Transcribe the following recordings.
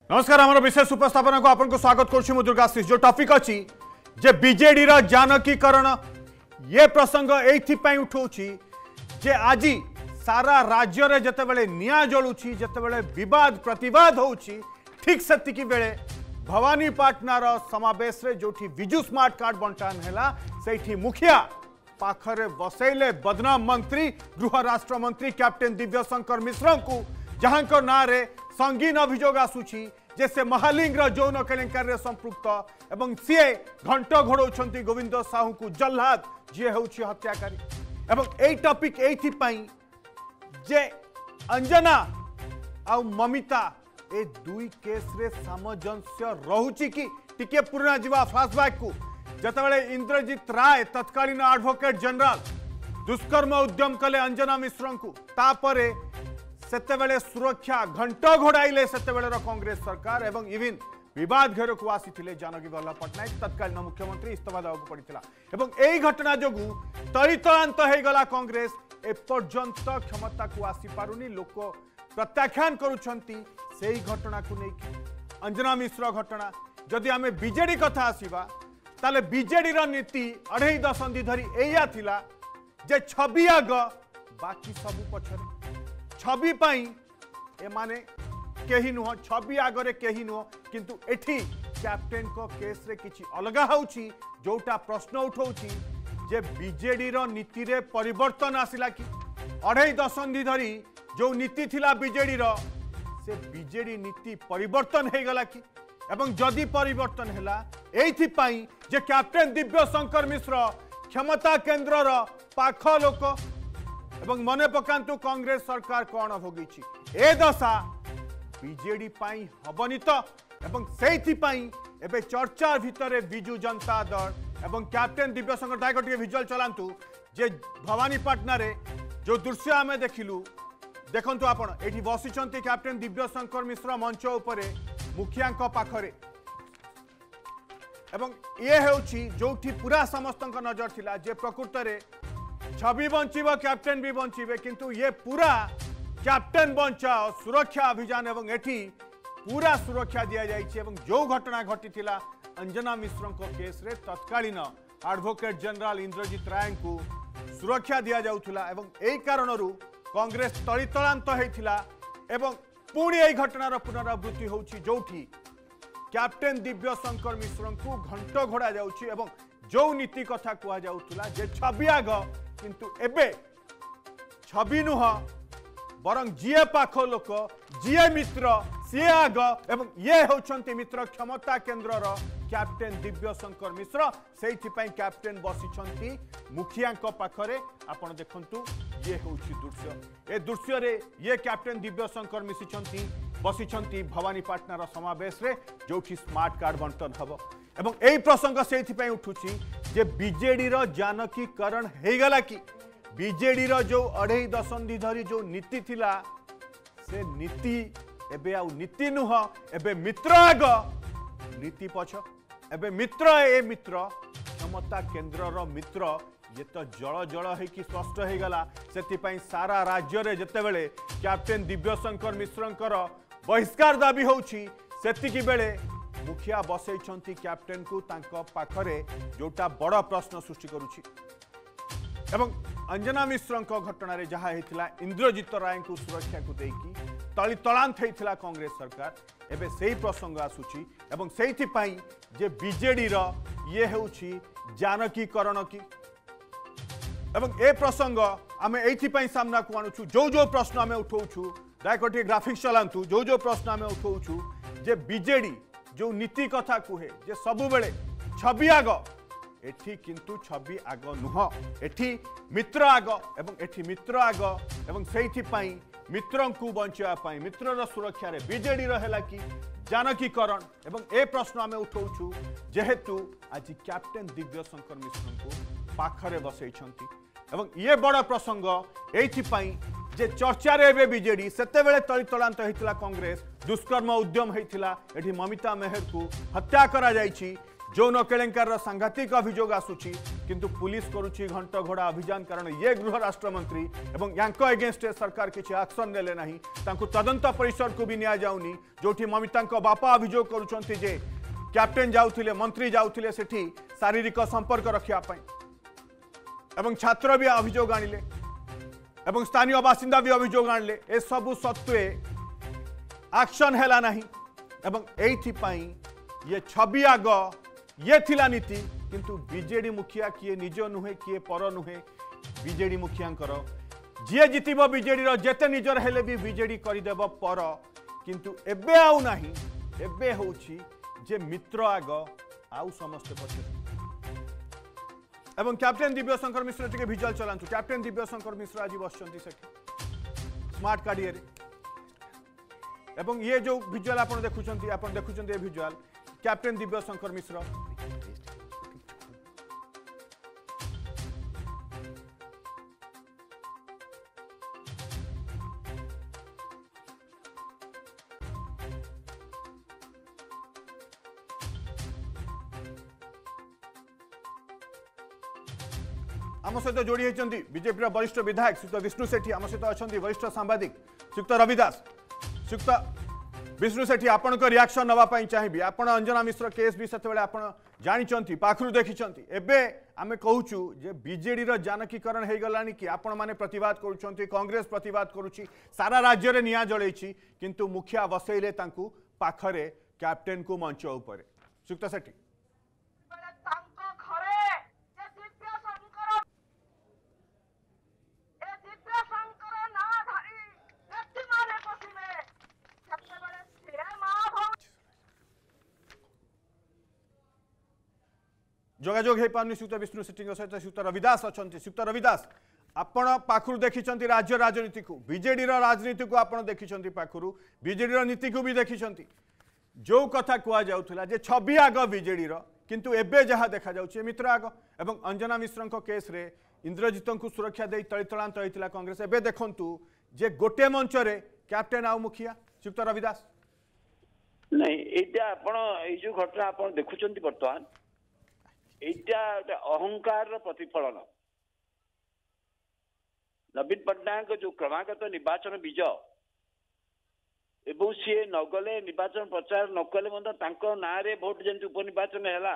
नमस्कार आम विशेष उपस्थापन को आपको स्वागत करुँ दुर्गाशीष जो टॉपिक अच्छी जे बीजेडी जानकीकरण ये प्रसंग ये उठाऊँगी जे आज सारा राज्य रे जतेबेले निया जलुची जतेबेले विवाद प्रतिवाद होउची ठीक सेतिकी बेले भवानीपाटनार समावेश रे जोठी विजु स्मार्ट कार्ड बंटान हैला सेठी मुखिया पाखरे बसैले बदनाम मंत्री गृह राष्ट्र मंत्री कैप्टेन दिव्यशंकर मिश्र को जहां ना रे संगीन अभियोग आसुची जैसे महालिंग यौन केलेंकारी संपृक्त एवं सी घंट घोड़ौंट गोविंद साहू को जल्लाद जी हूँ हत्याकारी एवं यही टॉपिक ये जे अंजना आ ममिता ए दुई केस रे सामंजस्य रहुची कि टिके पुराना जीवा फ्लैशबैक को जतबेले इंद्रजीत राय तत्कालीन एडवोकेट जनरल दुष्कर्म उद्यम कले अंजना मिश्र को तापरे सेतेबेले सुरक्षा घंट घोड़ाइले सेतेबेलेर कांग्रेस सरकार एवं इविन विवाद घेर को आसी जानकी वल्लभ पट्टनायक तत्कालीन मुख्यमंत्री इस्तीफा देवाक पड़ता एवं यही घटना जो तरितलांत हो गला कांग्रेस एपर्यंत क्षमता को आसी पारुनी लोक प्रत्याख्यान करुछंती सेही घटना को लेकिन अंजना मिश्र घटना जदि आमे बीजेडी कथा आसीबा ताले बीजेडी रा नीति 2.5 दशंधि धरी एया थिला जे छवि आग बाकी सब पछरे छवि पाई ए माने केही नुह छवि आगरे केही नुह किंतु एठी कैप्टेन को केस रे किछि अलगा होउची जोटा प्रश्न उठाउची जे बीजेडी रो नीति रे परिवर्तन आसिला कि 2.5 दशंधि धरी जो नीति थिला बीजेडी रो से बीजेडी नीति परिवर्तन हो गला कि एवं जदि परिवर्तन हैला एथि पाई जे कैप्टेन दिव्यशंकर मिश्र क्षमता केंद्र रो पाख लोक एवं मने पकांतु कांग्रेस सरकार कौन भोगी ए दशा बीजेडी पाई हबनी तो एवं सेथि पाई एबे चर्चा भितरे बिजु जनता दल एवं कैप्टेन दिव्यशंकर दायक टिके विजुअल चलांतु जे भवानीपाटना रे जो दृश्य आमे देखिलु देखंतु आपण एठी बसिचंती कैप्टेन दिव्यशंकर मिश्र मंच उपरे मुखियांक पाखरे एवं ये हेउची जोठी पूरा समस्तक नजर थिला जे प्रकृत रे छवि बंचीब कैप्टेन भी बंचीबे किंतु ये पूरा कैप्टेन बंचाओ सुरक्षा अभियान एवं एठी पूरा सुरक्षा दिया जाइए एवं जो घटना घटी थिला अंजना मिश्र को केस रे तत्कालीन एडवोकेट जनरल इंद्रजीत राय को सुरक्षा दिया जाउथुला एवं एही कारणरू कांग्रेस तलितलांत होइथिला एवं पुणी एही घटनार पुनरावृत्ति होउची जोठी कैप्टेन दिव्यशंकर मिश्र को घंट घोड़ा जाउची एवं जो नीति कथा कुआ जाउथुला जे छवि आग किंतु एबे छवि नुह बरं जीए पाख लोक जीए मित्र सीए आग एवं ये होचंती मित्र क्षमता केंद्र कैप्टेन दिव्यशंकर मिश्र सेइथिपाई कैप्टेन बसिछंती मुखियांक पाखरे आपण देखंतु ये होउची दृश्य ए दृश्य रे ये कैप्टेन दिव्यशंकर मिसिछंती बसिछंती भवानीपाटनार समावेश रे जोठी स्मार्ट कार्ड बंटन हबो एवं एही प्रसंग सेइथिपाई उठुची जे बीजेडी रो जानकीकरण हे गला कि बीजेडी रो जो 2.5 दशंधि धरी जो नीति थिला से नीति एबे आउ नीति नुह एबे मित्र आग नीति पछ एबे मित्र ए मित्र क्षमता केंद्र रो मित्र ये तो जल जल है कि स्पष्ट हो गला सेतिपाई सारा राज्य रे जतेबेले कैप्टेन दिव्यशंकर मिश्रंकर बहिष्कार दाबी होउची सेतिकी बेले मुखिया बसैछंती कैप्टेन को तांको पाखरे जोटा बड़ प्रश्न सृष्टि करुछि एवं अंजना मिश्र घटना रे जहा हेतिला इंद्रजीत राय को सुरक्षा को देकी तलितलांत हेतिला कांग्रेस सरकार एबे सेही प्रसंग आसुछि एवं सेहिथि पाई जे बीजेडी रो ये हेउछि जानकीकरण की एवं ए प्रसंग आमे एथि पाई सामना को आणुछु जो प्रश्न आमे उठाउछु दायकोटी ग्राफिक्स चलांतु जो प्रश्न आमे उठाउछु जे बीजेडी जो नीति कथा कहे जे सबु बेले छवि आग एठी किंतु छवि आग नुह एठी मित्र आग एवं एठी मित्र आग एवं सेइथि पाई मित्रं को बंचिया पाई मित्रर सुरक्षा रे बीजेडी रहेला कि जानकीकरण एवं ए प्रश्न आमे उठाउछु जेहेतु आज कैप्टेन दिव्यशंकर मिश्र को पाखरे बसैछंती एवं ये बड़ प्रसंग एथि पाई जे चर्चा रे एबे बीजेडी सेतेबेले तलितलांत होइतिला कांग्रेस दुष्कर्म उद्यम होइतिला एठी ममिता मेहर को हत्या करा जाइछि যৌন কেলেঙ্কার सांघातिक अभियोग आसुची किंतु पुलिस करुची घंट घोड़ा अभियान कारण ये गृह राष्ट्रमंत्री एवं यांको एगेंस्ट सरकार किसी एक्शन नेले नहीं तांकु तदंत परिसर को भी निया जाउनी जोठी ममिता बापा अभियोग करुचंती जे कैप्टेन जाउथिले मंत्री जाउथिले सेठी शारीरिक संपर्क रखिया पई एवं छात्र भी अभियोग आनिले एवं स्थानीय बासिंदा भी अभियोग आनिले ए सबु सत्वे एक्शन हैला नहीं एवं एथि पई ये छवि आग ये थिला नीति किंतु बीजेडी मुखिया किए निज नुहे किए पर नुहे बीजेडी मुखियांकर जी जितब बीजेडी जेते निजर हेले भी बीजेडी करदेव पर किंतु एबे आउ नाही एबे होउछि जे मित्र आग आउ समस्त पछे एवं कैप्टेन दिव्यशंकर मिश्र टिके विजुअल चलांतु कैप्टेन दिव्यशंकर मिश्र आज बसचंती सेठी स्मार्ट कार्ड ये एवं ये जो विजुअल आपण देखुचंती ये विजुअल कैप्टेन दिव्यशंकर मिश्र आम सहित जोड़ी होती बीजेपी वरिष्ठ विधायक श्रीयुक्त विष्णु सेठी आम सहित अच्छा वरिष्ठ सांबादिक श्रीयुक्त रविदास श्रीयुक्त विष्णु सेठी आपण रिएक्शन नापी चाहिए आपण अंजना मिश्र केस भी से आप जानी पाखु देखी एवं आम कहूँ जे बीजेडी जानकीकरण हो गलानी कि आपण मैंने प्रतिवाद करुँच कांग्रेस प्रतिवाद करुच्ची सारा राज्य में निया जड़े किंतु मुखिया बसैले पाखरे कैप्टेन को मंच उपर श्रीयुक्त सेठी जोगाजोग हो पार्नी श्रीयुक्त विष्णु सेठी सहित श्रीयुक्त रविदास अच्छा श्रीयुक्त रविदास आपण पाखु देखी राज्य राजनीति को बीजेडी राजनीति को आप देखी पाखु बीजेडी नीति को भी देखी जो कथा कहुला जे छवि आग बीजेडी किंतु एबे जहाँ देखा जाउछि मित्र आग एवं अंजना मिश्र केस रे इंद्रजीत को सुरक्षा दे तलितलांत होता कांग्रेस एबे देखंतु जे गोटे मंच रे कैप्टेन आउ मुखिया श्रीयुक्त रविदास नहीं एटा आपण ए जो घटना आपण देखुचंती वर्तमान एटा अहंकार प्रतिफलन नवीन पट्टनायक जो क्रमागत निर्वाचन विजय एवं सी नगले निर्वाचन प्रचार नकले ना भोट जमी उपनिर्वाचन है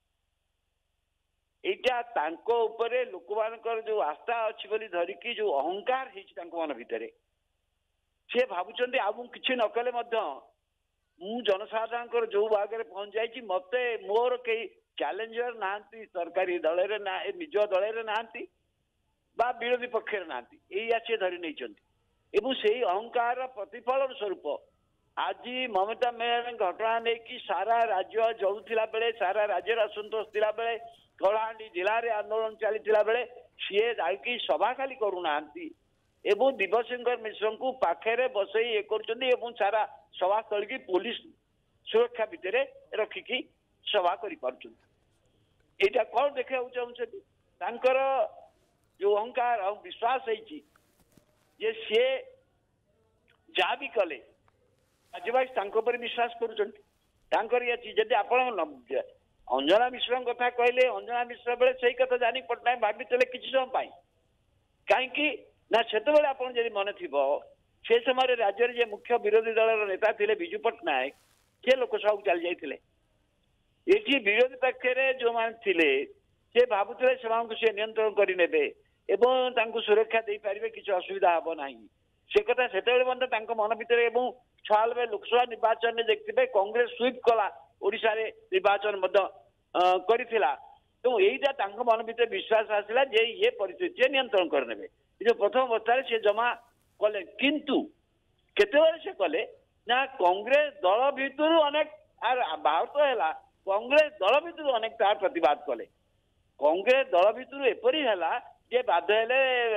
यहाँ लोक मान जो आस्था अच्छी बोली धरिकी जो अहंकार मन भितर सी भावुं आउ कि नकले मु जनसाधारण जो भागे पहुंच जाइए मत मोर कई चैलेंजर ना सरकारी दल निज दल ना विरोधी पक्षर ना सी धरी नहीं से अहंकार प्रतिफलन स्वरूप आज ममता मेयर घटना नहीं कि सारा राज्य जलुला बेले सारा राज्य असंतोष थिला बेले कलाहांडी जिले में आंदोलन चली बेले सी जाकि सभा खाली करूना दिव्यशंकर मिश्र को पाखे बसई ये कर सारा सभास्थल की पुलिस सुरक्षा भितर रखिकी सभा करा कौन देखा चाहते जो अहंकार और विश्वास है सी जहाँ भी कले राज्यवासी विश्वास करुँच आप अंजना मिश्र कथा कहले अंजना मिश्र बेले से कथा जानी पट्टनायक भाभी किसी समय कहीं ना से आप मन थी से समय राज्य में मुख्य विरोधी दल नेता थे विजु पट्टनायक सी लोकसभा को चली जाते ये विरोधी पक्षे जो मैंने सी भावुले से नियंत्रण करे सुरक्षा दे पारे किसी असुविधा हम ना से कथा से मन भितर छाल लोकसभा निर्वाचन में देखते कांग्रेस स्वीप कला ओडिशा रे निर्वाचन करिथिला तो यहीटा मन भितर विश्वास आसला जे ये परिस्थिति नियंत्रण करने जो प्रथम अवस्था से जमा कले किंतु केते से कले ना कांग्रेस दल भितर अनेक भारत है कांग्रेस दल भितर अनेक तार प्रतिवाद कले कांग्रेस दल भितर एपरी है जे बाध्य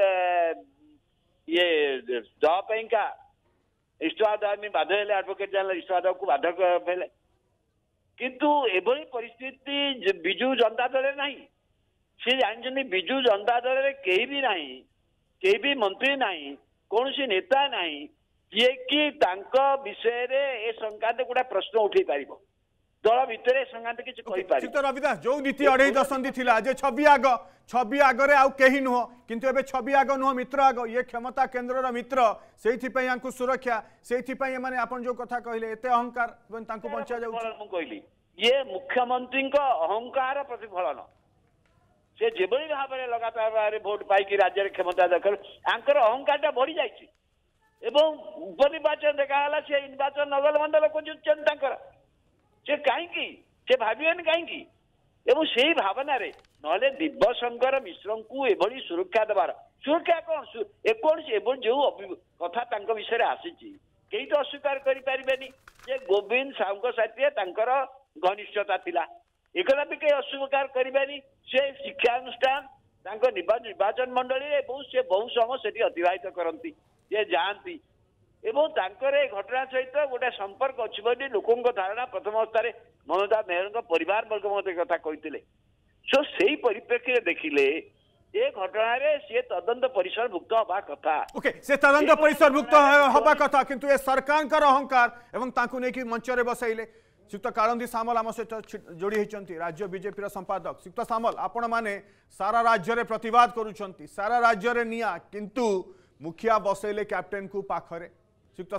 ये दवाका इस्तीफा देवा बाध्य एडवोकेट जनरल इस्तीफा देवा को बाध्य किंतु एभली परिस्थिति विजु जनता दल नहीं सी जानते विजु जनता दल में कहीं भी नहीं कहीं भी मंत्री नहीं कौन सी नेता नहीं ये कि विषय रे ए संक्रांत गोटे प्रश्न उठे पार दल भितर संघात किसी श्रीयुक्त रवि दास जो नीति 2.5 दशंधि थिला जे छवि आगरे आउ कहीं नुह किंतु एबे छवि आग नुह मित्र आग ये क्षमता केन्द्र मित्र से सुरक्षा से माने आपण जो कथा कहले एते अहंकार बचा जाऊ कहली ये मुख्यमंत्री अहंकार प्रतिफलन से जेबली भाव में लगातार भाव भोट पाई राज्य क्षमता दखल आंकर अहंकार बढ़ी जाइए उपनिर्वाचन देखा सी निर्वाचन नगल मंडल खोजुन से कहीं भाविबेन कहीं से भावना ना दिव्यशंकर मिश्र को एभली सुरक्षा देवार सुरक्षा कौन एकोश जो कथा विषय आसी कई तो अस्वीकार करें जे गोविंद साहू साथी घनिष्ठता थिला एकला भी कई अस्वीकार करें से शिक्षानुष्ठान निर्वाचन मंडली से बहु समय से अतिवाहित करती जे जाती घटना सहित गोटे संपर्क अच्छी लोकों धारणा प्रथम अवस्था ममता मेहर परिवार वर्ग मत कथा कहते सो से परिप्रेक्षी देखिले ए घटना सी तदंत परिसरभुक्त हवा कथा ओके से तदंत परिसरभुक्त हवा कथा किंतु ए सरकार अहंकार एवं ताकू नेकी मंच रे बसैले श्रीयुक्त कालंदी सामल आम सहित जोड़ी होती राज्य बीजेपी संपादक श्रीयुक्त सामल आपण माने सारा राज्य रे प्रतिवाद करुछंती सारा राज्य रे निया किंतु मुखिया बसैले कैप्टेन को पाखरे श्रीयुक्त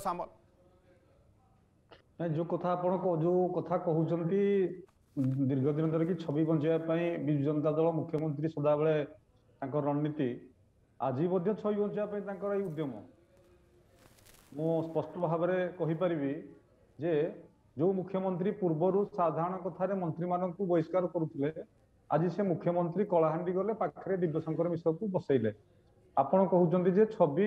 सामल जो कथा आपण को जो कथा कहउचंती दीर्घ दिन धरिकी छवि बंचाई विजु जनता दल मुख्यमंत्री सदाबले रणनीति आज छवि बंचाई उद्यम मु स्पष्ट भाव में कहीपरि जे जो मुख्यमंत्री पूर्वर साधारण कथार मंत्री मानक बहिष्कार करुले आज से मुख्यमंत्री कलाहांडी गले पाखे दिव्यशंकर मिश्र को बसैले आपण कहते जे छवि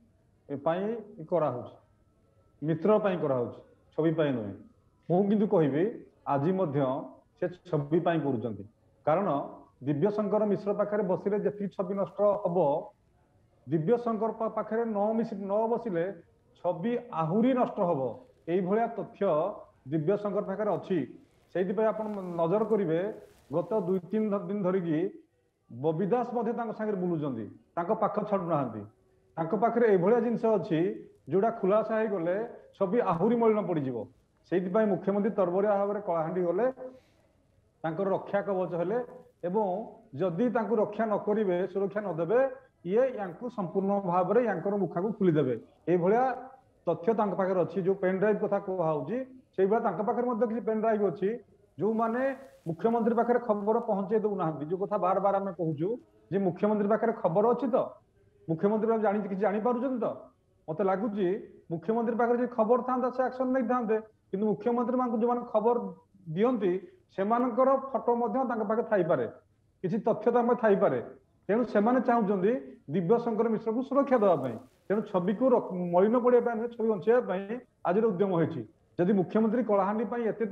मित्र छवि नुहे मुझे कहि आज से छवि कर कारण दिव्यशंकर मिश्र पाखे बसिले जी छवि नष्ट हम दिव्यशंकर पाखे न बसिले छवि आहरी नष्ट हम यही तथ्य दिव्यशंकर पाखे अच्छी से नजर करेंगे गत 2-3 दिन धरिकी बबी दास सागर बुलूं पाख छाड़ूना पाखे यह जिनस अच्छी जोड़ा खुलासा हो गले छवि आहरी मलिन पड़ज से मुख्यमंत्री तरबरिया भाव में कलाहांडी गले रक्षा कवच हेले जदि रक्षा न करेंगे सुरक्षा नदेवे ये संपूर्ण भाव में या मुखा को खोलीदेवे ये तथ्य पाखे अच्छी जो पेन ड्राइव कथा कहुची से पाखे पेन ड्राइव अच्छी जो माने मुख्यमंत्री पाखे खबर पहुंचे दौना जो कथा बार बार आम कहूँ जे मुख्यमंत्री पाखे खबर अच्छी तो मुख्यमंत्री जापार तो मत लगुच मुख्यमंत्री पाखे खबर था से एक्शन नहीं था कि मुख्यमंत्री जो खबर दियंती से फोटो पाखे थाईपे किसी तथ्य थाईपे तेणु से चाहते दिव्यशंकर मिश्र को सुरक्षा देवाई तेणु छवि को मलिन पड़ा छवि बचाई आज उद्यम होती जदि मुख्यमंत्री कलाहांडी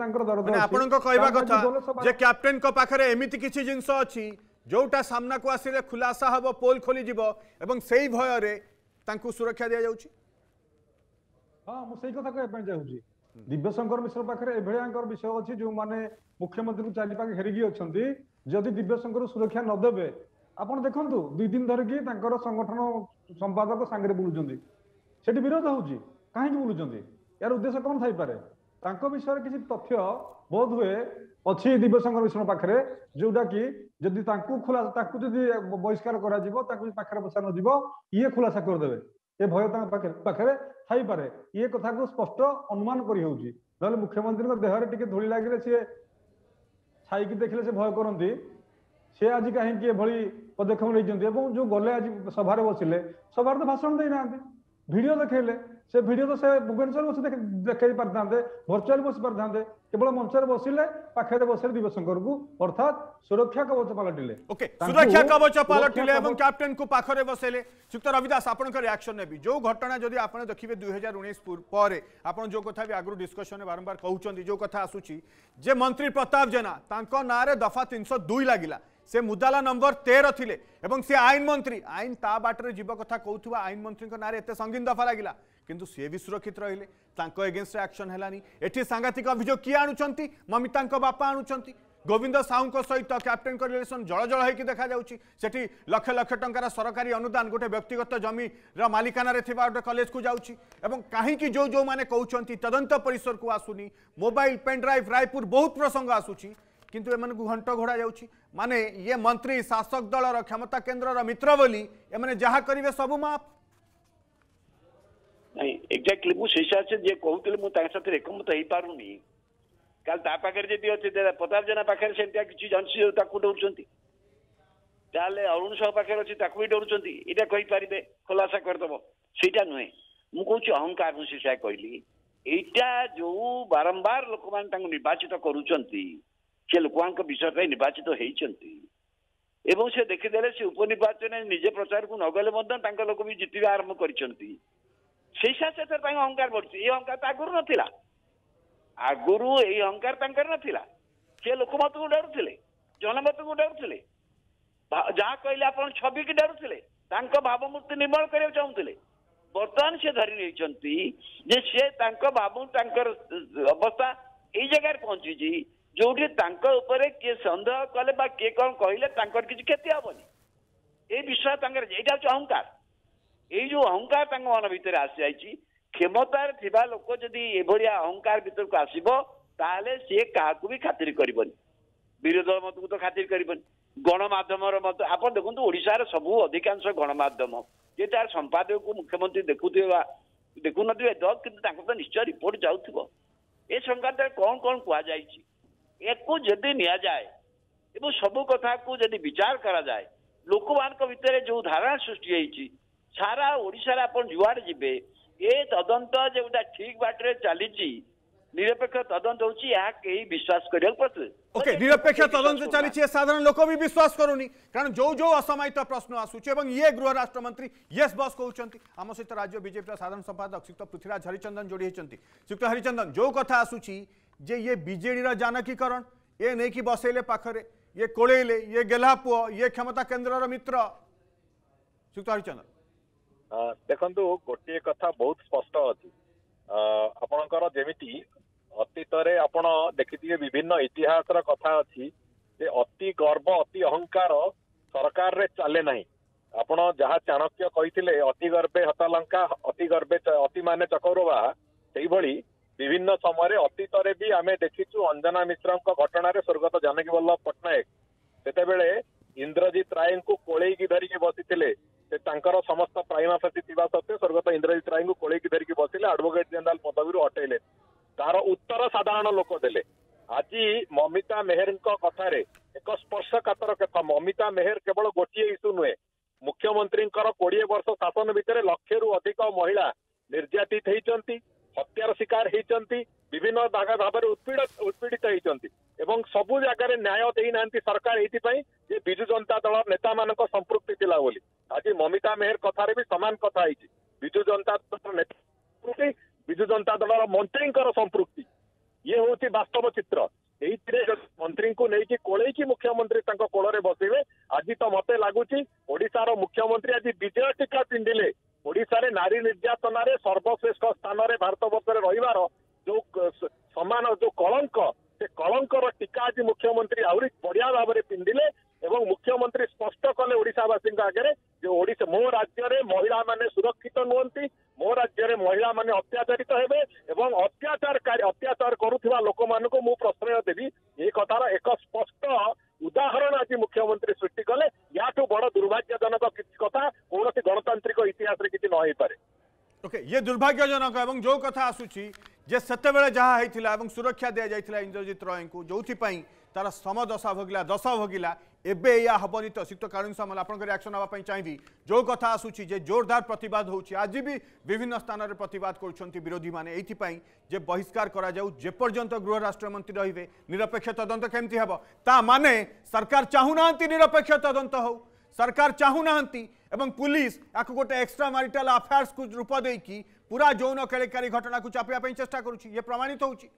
दरद कैप्टेन को पाखरे एमिति किछि जिंस अछि जोटा सामना को आसिले खुलासा हबो पोल खोली जिवो एवं सेही भय रे तांकु सुरक्षा दिया जाउछि हां मु सेही कथा कहै चाहूछि दिव्यशंकर मिश्र पाखरे एभळियांकर विषय अछि जो माने मुख्यमंत्री को चाली पाके हेरिगी अछंती जदि दिव्यशंकर सुरक्षा न देबे आपण देखंतु 2 दिन धरिकी तांकर संगठन संपादक सांगरे बुलुचंती सेठी विरोध होउछि काहे बुलुचंती यार उद्देश्य कौन थाईपे विषय किसी तथ्य बोध हुए अच्छी दिव्यशंकर मिश्र पाखे जोटा कि जदि खुलासा बहिष्कार पाखे बसा न ये खुलासा करदे ये भय पाखे थाईपे ये कथा को स्पष्ट अनुमान कर मुख्यमंत्री देहरे टी धूली लगे सी छाई देखले से भय करती सी आज कहीं पदक्षेप नहीं जो गले आज सभार बसिले सभार तो भाषण देना वीडियो देखले से वीडियो तो से भुवनेश्वर बस देखे पारे भर्चुआल बस पारे केवल मंच बसिले पाखे बसिले दिव्यशंकर को अर्थात सुरक्षा कवच पलटिले ओके सुरक्षा कवच पलटिले एवं कैप्टेन को पाखरे बसेले श्रीयुक्त रविदास आपन का रिएक्शन नेबी जो घटना जदि आपण देखिबे 2019 पर आपण जो कथा भी आगु डिस्कशन बारंबार कहउचंदी जो कथा आसुची जे मंत्री प्रताप जेना तांको नारे दफा 302 लागिला से मुदाला नंबर 13 थिले एवं से आईन मंत्री आईन ता बाटरे जीव कथा कहउथुवा आईन मंत्री को नारे एते संगीन दफा लागिला किंतु सी भी सुरक्षित रहिले तांको एगेंस्ट एक्शन हेलानी एठी सांगातिक अभियोग किए आणुचंती ममितांको बापा आणुचंती गोविंद साहू सहित कैप्टेन को रिलेशन जल जल होकर देखा जाउछि सेठी लक्ष लक्ष टंकार सरकारी अनुदान गोटे व्यक्तिगत जमी मालिकाना रे थिबा गोटे कॉलेज को जाउछि एवं काहींकि जो जो माने कहउछंती तदंत परिसर को आसुनी मोबाइल पेन ड्राइव रायपुर बहुत प्रसंग आसुछि किंतु एमन को घंट घोड़ा जाउछि माने ये मंत्री शासक दलर क्षमता केन्द्रर मित्र बोली एमने जहा करिवे सब माफ नहीं एक्जाक्टली मु शेषा से जे कहउतले मु तार साथे एकमत हेई पारुनी काल ता पाखर जदि अछि प्रताप जेना पाखर सेंटा किछि जनसी ताकू डरुचंती ताले अरुण साहू पाखर अछि ताकू डरुचंती एटा कहि परिबे खुलासा कर दबो सेटा नुहे मु कहउछि अहंकार मु शेषा कहली एटा जो बारंबार लोक मान तांग निर्वाचित करूचंती से लोकांक विषय पे निर्वाचित होइचंती एवं से देखिदेले से उपनिर्वाचन निजे प्रचार को नगले मध्य तांक लोक भी जितिबा आरंभ करिसंती शेषा से तांग अहंकार बढ़छि ए अहंकार ता गुरु नथिला आगुरु ए अहंकार तांकर नथिला से लोकमत को डरुथिले जनमत को डरुथिले जहाँ कहले आपण छवि की डरुथिले तांको भावमूर्ति निर्मल करिया चाहुथिले वर्तमान से धरि रहिचंती जे से तांको भाव तांकर अवस्था एई जगह पहुंची जी जोठी तांको ऊपर के संदेह कले बा के कोन कहले तांकर किछ क्षति हबनी ए विषय तांकर एटा अहंकार ए जो अहंकार तांक मन भीतर आसी आइची क्षमतार थिबा लोक जदि एभलिया अहंकार भीतर को आसीबो ताले से काहाकू भी खातिर करबनी विरोध मत को तो खातिर करबनी गणमाध्यमर मत आपण देखंतु ओडिसा रे सबु अधिकांश गणमाध्यम जे तार संपादक को मुख्यमंत्री देखुथिबा देखु नथिबे द किंतु तांको तो निश्चय रिपोर्ट जाउथिबो ए संगात कोन कोन कुआ जाईची एको जदि निया जाए एवं सबु कथा को जदि विचार करा जाए लोकमान भितर जो धारणा सृष्टि होईची सारा ओडिसा रे आपण जुआड जिबे ए तदंत जोटा ठीक बाटरे चलीची निरपेक्ष तदंत होची या केही विश्वास करिया पड़ते ओके निरपेक्ष तदंत चलीची साधारण लोक भी विश्वास करूनी कारण जो जो असमायित प्रश्न आसुचे एवं ये गृह राष्ट्र मंत्री यस बस कहउचंती आम सहित राज्य बीजेपी साधारण संपादक श्रीयुक्त पृथ्वीराज हरिचंदन जोड़ी होचंती श्रीयुक्त हरिचंदन जो कथा आसुची जे ये बीजेडी रा जानकीकरण ये नहीं कि बसैले पाखरे ये कोलेले ये गेलापुओ ये क्षमता केन्द्रर मित्र श्रीयुक्त हरिचंदन देखंतु गोटे कथा बहुत स्पष्ट अछि आपणकर जेमिति अतीत रे आपण देखिथिबे विभिन्न इतिहास रा कथा अछि जे अति गर्व अति अहंकार सरकार रे चले नाही आपण जहा चाणक्य कहिथिले अति गर्वे हतलंका अति गर्वे अति माने चकौरवा सेही भली विभिन्न समय अतीत रे भी आमे देखिछु अंजना मिश्र घटना रे स्वर्गत जानकी वल्लभ पट्टनायक सेते बेले इंद्रजीत राय को कोळेई की धरिकी बसिथिले से तांकर समस्त प्राइमा फासी थिबा सत्ते स्वर्गत इंद्रजीत राय को कोळेई की धरिकी बसिले एडवोकेट जनरल पदवी हटेले तार उत्तर साधारण लोक देले आज ममिता मेहर कथार एक स्पर्शकातर कथा ममिता मेहर केवल गोटे इश्यू नुहे मुख्यमंत्री 20 वर्ष शासन भितर लक्षे रु अधिक महिला निर्यातित होती हत्यार शिकार होती विभिन्न भाव उत्पीड़ित होती एवं सबु जगार न्याय देना सरकार ये विजु जनता दल नेता मान संपृक्ति थिला बोली आज ममिता मेहर कथार भी सामान कथा है विजु जनता दल नेता विजु जनता दल मंत्री संपृक्ति ये हूँ वास्तव चित्र यही मंत्री को लेकिन कोलैकी मुख्यमंत्री कोल बसवे आज तो मत लगुच ओडिशार मुख्यमंत्री आज विजय टीका पिंधिले ओडिशा नारी निर्यातना सर्वश्रेष्ठ स्थान में भारत वर्ष रही जो समान जो कलंक से कलंकर टीका आज मुख्यमंत्री आहरी बढ़िया भाव में पिंधिले एवं मुख्यमंत्री स्पष्ट कले ओडिशावासी आगे जो ओडिशा मो राज्य में महिला माने सुरक्षित नुहंती मो राज्य में महिला माने अत्याचारित हेबे एवं अत्याचार करुथिबा लोक मानको मु प्रश्रय देवी ये कथार एक स्पष्ट उदाहरण आज मुख्यमंत्री सृष्टि कले याठू बड़ दुर्भाग्यजनक किसी कथा कौन गणतांत्रिक इतिहास किसी न हो पारे ओके ये दुर्भाग्यजनक एवं जो कथा आसुची जे सेतेबेले जहा हैथिला एवं सुरक्षा दिया जाइथिला इंद्रजीत रॉय को जोथि पई तार समदशा भोगिला दशा भोगिला एबे या हबनी तो सिक्त कानून सामल आपन रिएक्शन आवा पई चाहिबी जो कथा आसुची जे जोरदार प्रतिवाद होउची आज भी विभिन्न स्थान रे प्रतिवाद करूछंती विरोधी माने एथि पई जे बहिष्कार करा जाउ जे पर्यंत गृह राष्ट्र मंत्री रहिबे निरपेक्ष तदंत केमति हबो ता माने सरकार चाहुनांती निरपेक्ष तदंत हो सरकार चाहुनांती एवं पुलिस याकु गोटे एक्स्ट्रा मैरिटल अफेयर्स को रूप देकी पूरा यौन केलेकारी घटना को चापिया पई चेष्टा करूची ये प्रमाणित होउची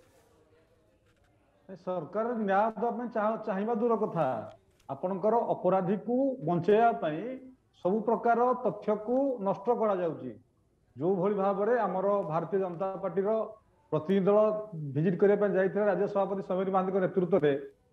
सरकार न्याय देवा चाहिए दूर कथा आपणकर अपराधी को बंचाई सब प्रकार तथ्य को नष्ट करा जाउची जो भली भाव में आमर भारतीय जनता पार्टी प्रतिनिधि दल भिजिट करने राज्य सभापति समीर महांती नेतृत्व में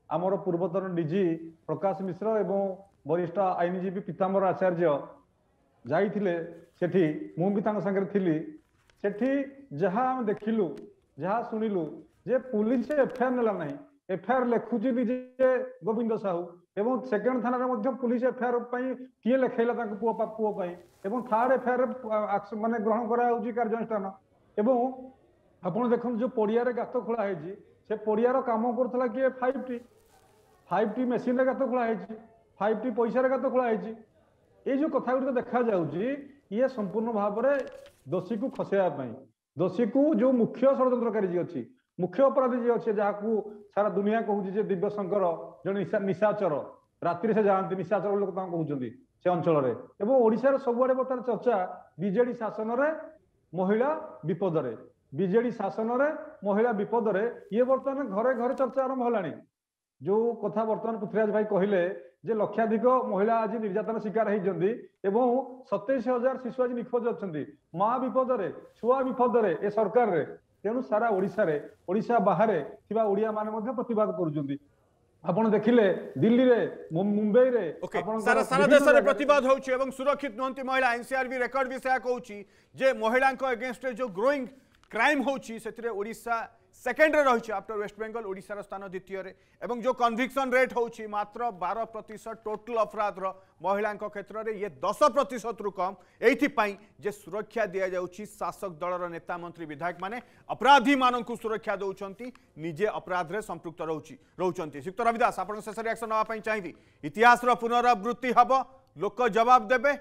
आमर पूर्वतन डीजी प्रकाश मिश्र एवं वरिष्ठ आईनजीवी पीताम्बर आचार्य जाइथिले सेठी मु भी तांग संगे थिली सेठी जहाँ हम देखिलु जहाँ शुणिलु जे पुलिस एफआईआर नेला नहीं एफआईआर लेखुची निजे गोविंद साहू एवं सेकेंड थाना रे पुलिस एफआईआर पई किए लेखैला तांको पुओ पई एवं थर्ड एफआईआर माने ग्रहण करा होची कार्यानुष्ठान एवं आपण देखन जो पड़िया रे गात खोला है से पड़ियार काम करथला कि 5T मेसीन रे गात खोला है 5T पैसा रे गात खोला है ये जो कथा गुड़ देखा जाउची ये संपूर्ण भाव में दोषी को खसेया दोषी को जो मुख्य षड्यंत्रकारी जी अच्छी मुख्य अपराधी जी अच्छे जहाँ सारा दुनिया कहूँ दिव्य शंकर जो निशाचर रात्रि से जाती निशाचर लोक कहते से अंचल में ओडिशार सबुआड़े बर्तमान चर्चा बीजेडी शासन में महिला विपद रे बीजेडी शासन में महिला विपद रे ये बर्तमान घरे घरे चर्चा आरंभ होलानी जो कथा बर्तमान पृथ्वीराज भाई कहले जे लक्षाधिक महिला आज निर्यातन शिकार होती 27,000 शिशु आज निखोज अच्छा माँ विपद रे छुआ विपद रे ए सरकार रे तेणु सारा ओडिशा बाहर थिबा ओडिया माने मध्ये प्रतिवाद करूछंती आपण देखिले दिल्ली रे मुंबई रे सारा देश रे प्रतिवाद होउछि एवं सुरक्षित नहंती महिला एनसीआरबी रेकर्ड भी से कहउछि जे महिलांको अगेंस्ट जो ग्रोइंग क्राइम होउछि सेतिरे ओडिशा सेकेंड रे रही आफ्टर वेस्ट बेंगल ओडिशार स्थान द्वितीय रे एवं जो कन्विक्शन रेट होउछि मात्र 12% टोटल अपराध रो महिला क्षेत्र में ये 10% रु कम एइथिपाई जे सुरक्षा दिया जाउछि शासक दलर नेता मंत्री विधायक माने अपराधी माननकु सुरक्षा दउछंती निजे अपराध रे संपृक्त रहउछंती श्रीयुक्त रविदास आपण शेष रिएक्शन नवा पई चाहिबी इतिहास रो पुनरावृत्ति हबो लोक जवाब देबे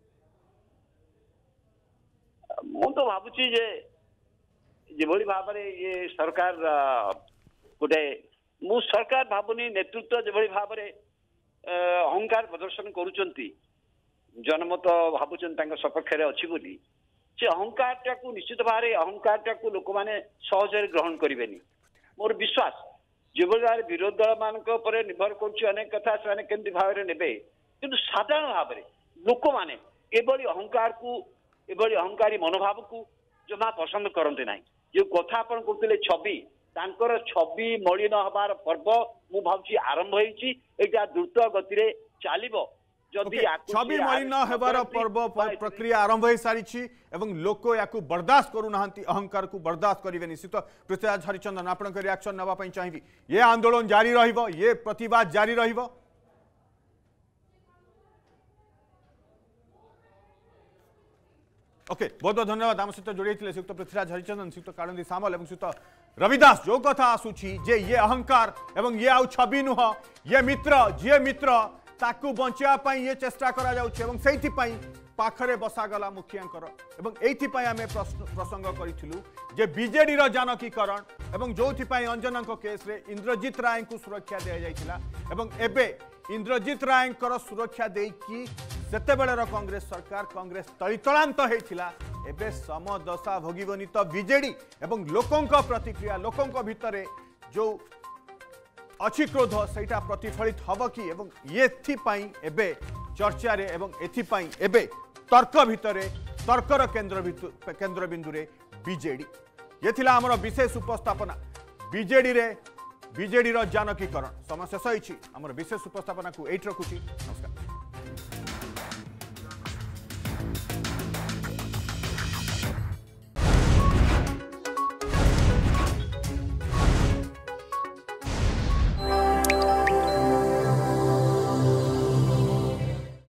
मु तो भाबुछि जे जेभली भाव में ये सरकार गोटे मु सरकार भावुनी नेतृत्व जेभली भाव में अहंकार प्रदर्शन करुचंती जनमत भावुचन सपक्ष अच्छी बोली से अहंकार टाकू निश्चित भाव में अहंकार टाकू लोक मैंने सहज ग्रहण करेनि मोर विश्वास जेभली भाव विरोधी दल मान निर्भर करेक कथा से केमती भाव में ने कि साधारण भाव में लोक मैंने एभली अहंकार को एभली अहंकारी मनोभाव को जमा पसंद करते ना जो कथा आप कहते छवि तांकर छवि मलिन हबार पर्व मु भावुची आरंभ होईची एटा द्रुत गति रे चलिबो जदी छवि मलिन हबार पर्व प्रक्रिया आरंभ हो सारी एवं लोक याकू बर्दाश्त करू नाहंती अहंकार को बर्दाश्त करिवे निश्चित पृथ्वीराज हरिचंदन आपनक रिएक्शन नवा पई चाहिबी ये आंदोलन जारी रहिबो ये प्रतिवाद जारी रहिबो ओके बहुत बहुत धन्यवाद आम सहित जोड़ी श्रीयुक्त पृथ्वीराज हरिचंदन श्रीयुक्त कालिंदी सामल और श्रीयुक्त रविदास जो कथा आसूची जे ये अहंकार एवं ये आउ छवि नुह ये मित्र जी मित्र ताकू बंचा ये चेष्टा करा जाउछि एवं सेइथि पई पाखरे बसागला मुखियांकर एवं एइथि आमे प्रसंग करिथिलु जे बीजेडी रो जानकीकरण एवं जोथि पई अंजनक केस रे इंद्रजीत राय को सुरक्षा दिया जाइथिला एवं एबे इंद्रजीत राय सुरक्षा देकी सेतेबेलेर कांग्रेस सरकार कांग्रेस तळितळांत होइथिला एबे समदशा भोगिबनी तो बीजेडी एवं लोकंक प्रतिक्रिया लोकंक भितरे जो अच्छी क्रोध सेटा प्रतिफलित हब कि एवं एथिपाई एबे चर्चा रे एवं एथिपाई एबे तर्क भितरे तर्कर केंद्र बिंदु रे बीजेडी ये थिला हमर विशेष उपस्थापना बीजेडी रो जानकीकरण समय शेष होइछि हमर विशेष उपस्थापना को एट रखुछि।